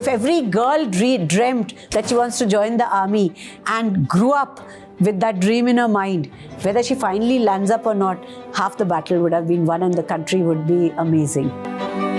If every girl dreamt that she wants to join the army and grew up with that dream in her mind, whether she finally lands up or not, half the battle would have been won and the country would be amazing.